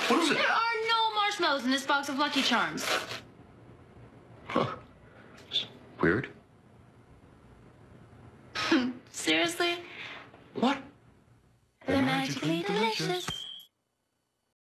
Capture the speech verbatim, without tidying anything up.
What is it? There are no marshmallows in this box of Lucky Charms. Huh. It's weird. Seriously? What? They're magically